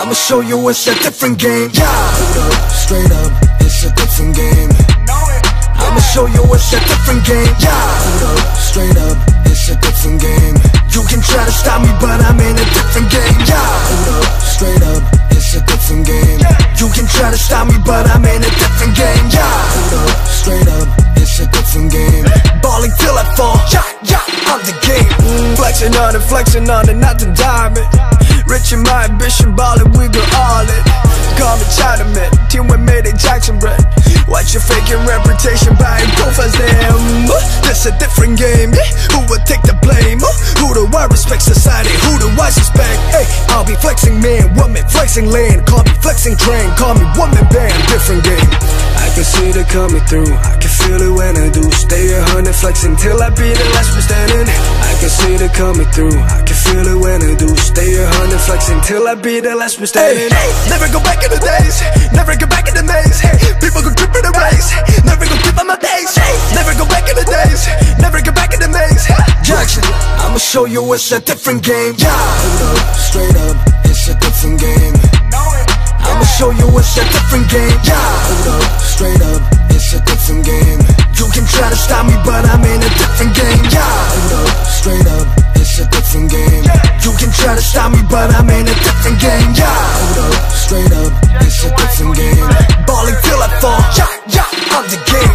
I'ma show you it's a different game. Yeah, hold up, straight up, it's a different game. I'ma show you it's a different game. Yeah, hold up, straight up, it's a different game. You can try to stop me, but I'm in a different game. Yeah, hold up, straight up, it's a different game. You can try to stop me, but I'm in a different game. Yeah, hold up, straight up, it's a different game. Balling till I fall. Yeah, yeah, I'm the game. Flexing on it, not the diamond. Rich in my ambition, ballin', we go all in. Call me Chinaman, team with Mayday Jackson bread. Watch your faking reputation, buying profiles them. This a different game, yeah. Who will take the blame? Who do I respect society? Who do I suspect? Hey, I'll be flexing man, woman, flexing land. Call me flexing train, call me woman band. Different game. I can see it coming through, I can feel it when I do. Stay 100 flexing till I be the last one standing. I can see it coming through, I can feel it when I do. Stay 100 flexing till I be the last one standing. Hey, never go back in the days, never go back in the maze. People go trip in the race, never go keep on my days. Never go back in the days, never go back in the maze. Jackson, I'ma show you it's a different game. Yeah, hold up, straight up, it's a different game. I'ma show you it's a different game. Yeah, hold up, straight up, it's a different game. You can try to stop me, but I'm in a different game. Yeah, hold up, straight up, it's a different game. You can try to stop me, but I'm in a different game. Yeah, hold up, straight up, it's a different game. Balling till I fall. Yeah, yeah, I'm the game.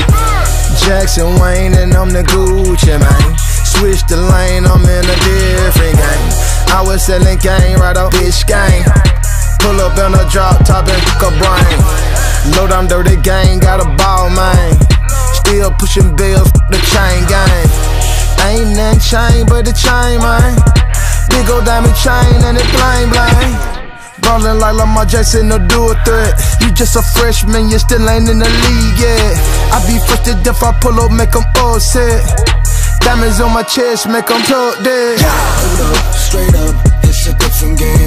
Jackson Wayne and I'm the Gucci man. Switch the lane, I'm in a different game. I was selling game right off bitch game. Pull up in a drop top and cook a brain. Low down dirty gang, got a ball man. Still pushing bills, the chain gang. Ain't nothing chain but the chain man. Big old diamond chain and it bling bling. Ballin' like Lamar Jackson, no dual threat. You just a freshman, you still ain't in the league yet. I be first to death, I pull up, make them all set. Diamonds on my chest, make them talk dead. Yeah, hold up, straight up, it's a different game.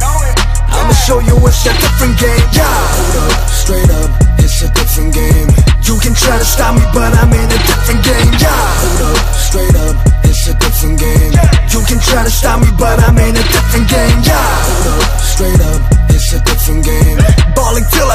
I'ma show you it's a different game. Yeah, hold up, straight up, it's a different game. You can try to stop me, but I'm in a different game. Yeah, hold up, straight up, it's a different game. You can try to stop me, but I'm in a different game. Yeah, hold up, straight up, it's a different game. Balling till I